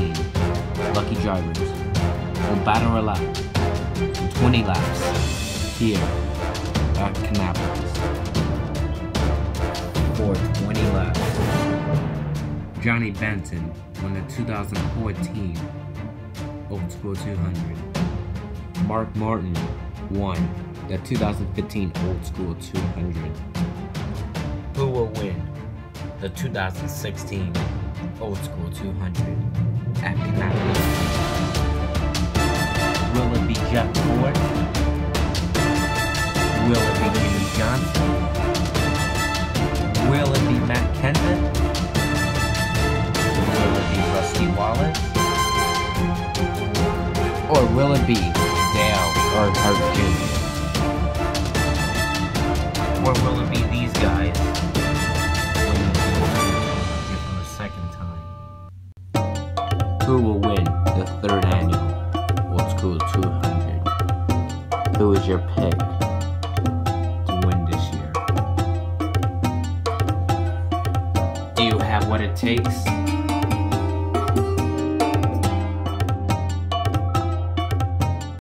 2015 lucky drivers will battle a lap in 20 laps here at NAPA for 20 laps. Johnny Benton won the 2014 Old School 200. Mark Martin won the 2015 Old School 200. Who will win the 2016 Old School 200 at NAPA? Will it be Jeff Ford? Will it be Jimmy Johnson? Will it be Matt Kenseth? Will it be Rusty Wallace? Or will it be Dale Earnhardt Jr.? Or will it be these guys winning for the second time? Who will win the 3rd annual Old School 200? Who is your pick to win this year? Do you have what it takes